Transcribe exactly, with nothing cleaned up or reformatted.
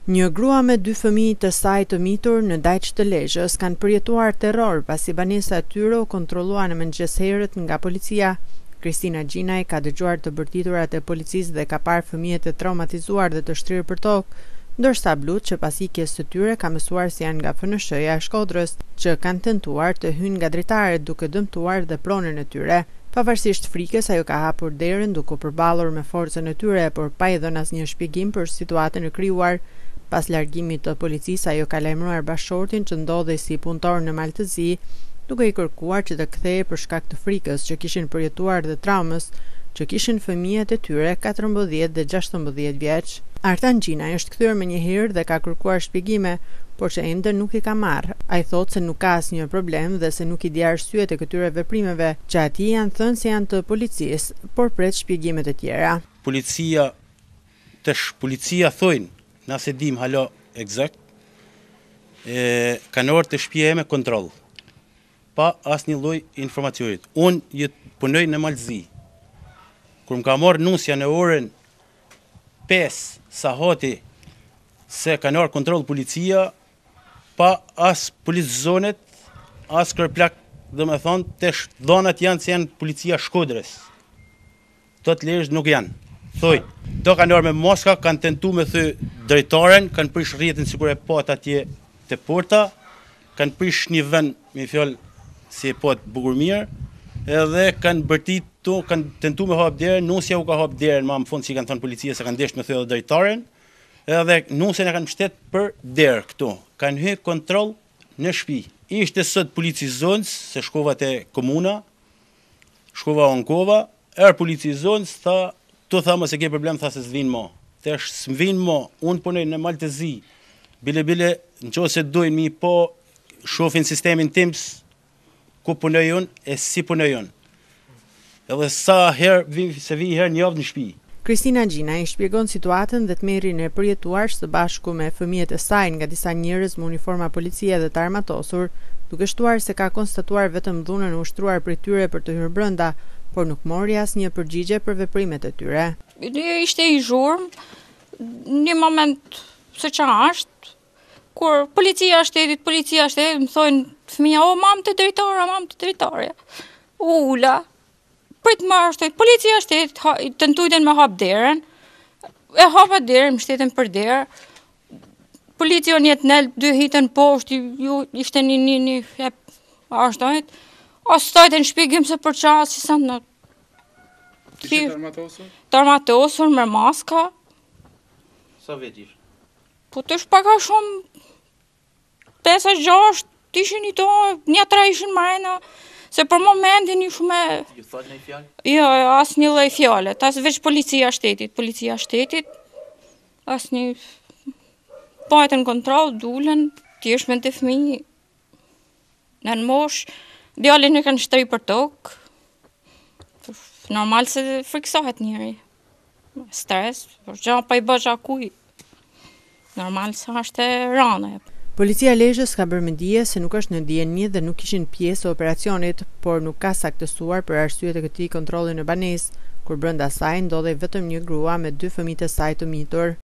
Një grua me dy fëmijë të saj të mitur në Dajç të Lezhës kanë përjetuar terror pasi banesa e tyre u kontrollua në mëngjes herët nga policia. Kristina Gjinaj ka dëgjuar të bërtiturat e policisë dhe ka parë fëmijët e traumatizuar dhe të shtrirë për tokë, ndërsa Blut që pas ikjes së tyre ka mësuar se janë nga F N S-ja e Shkodrës, që kanë tentuar të hyjnë nga dritaret duke dëmtuar dhe pronën e tyre. Pavarësisht frikës, ajo ka hapur derën duke u përballur me forcën e tyre, por pa i dhënë asnjë shpjegim për situatën e krijuar. Pas largimit të policisë, ajo ka lajmëruar bashkëshortin që ndodhej si punëtor në Maltëzi, duke i kërkuar që të kthehej për shkak të frikës që kishin përjetuar dhe traumës që kishin fëmijët e tyre katërmbëdhjetë dhe gjashtëmbëdhjetë vjeç. Artan Gjinaj është kthyer më një herë dhe ka kërkuar shpjegime, por që ende nuk i ka marrë. Ai thotë se nuk ka asnjë problem dhe se nuk i di arsyet e këtyre veprimeve, që atij janë thënë se janë të policisë, por pret shpjegimet e tjera. Policia, tash policia thonë, nëse dim hala eksakt, e, kanë orë të shtëpia me kontroll, pa asnjë lloj informacionit. Unë jetë punoj në Maltëzi. Kur më ka marrë nusja në orën pesë sahati se kanë orë kontroll policia, pa as policë zonet, as kërplak, dhe me thonë, të dhonat janë se janë policia Shkodrës. Të të lejsh nuk janë. Thoj, do kanë orë me moska, kanë tentu me thë drejtaren, kanë prish rrjetin sikur e pat atje te porta, kanë prish një vend, me fjallë si e pat bukur mirë, edhe kanë bërtit to, kanë tentu me hap derën, nusja u ka hap derën, ma më fund si kanë thonë policia se kanë desht me thë edhe drejtaren, edhe nusjen e kanë mbështet për derë këtu, kanë hy kontroll në shtëpi. Ishte sot polici zonës, se shkova te komuna, shkova Onkova, er polici zonës, tha, tu tha më se ke problem, tha se s'vin mo. Tesh s'vin mo, unë punoj në Maltëzi, bile bile, në qo se dojnë mi po, shofin sistemin Teams, ku punoj unë, e si punoj unë. Edhe sa herë, se vi herë një javë në shtëpi. Kristina Gjinaj i shpjegon situatën dhe të merrin e përjetuar së bashku me fëmijët e saj nga disa njerëz me uniforma policie dhe të armatosur, duke shtuar se ka konstatuar vetëm dhunën e ushtruar prej tyre për të hyrë brenda, por nuk mori asnjë përgjigje për veprimet e tyre. Ishte i zhurmë, një moment se qa është, kur policia shtetit, policia shtetit, më thojnë fëmija, o, mam të drejtare, mam të drejtare. Ula, prit më është, policia shtetit, të ntujten me hap derën, e hapa derën, më shtetën për derë, policia njetë nëllë, dy hitën poshtë, ju ishte një një një, një, ashtojt, o stajtë në shpjegim se për qasë, si sa në... Ishte të armatosur? Të armatosur, me maska. Sa vet ishte? Po të shpaka shumë, pesa gjasht, ishin i to, një tra ishin marena, se për momentin i shume... Ju thot në i fjallë? Jo, as një loj fjallet, as veç policia shtetit, policia shtetit, as një... Pajtë në kontrol, dulen, tjesh me të fmi, në në mosh, djallin e kanë shtri për tokë, normal se friksohet njëri, stres, për gja pa i bëgja kuj, normal se është e rane. Policia e Lezhës ka bërë mendje se nuk është në dieni dhe nuk ishin pjesë e operacionit, por nuk ka saktësuar për arsyet e këtij kontrolli në banesë, kur brenda saj ndodhej vetëm një grua me dy fëmijë të saj të mitur.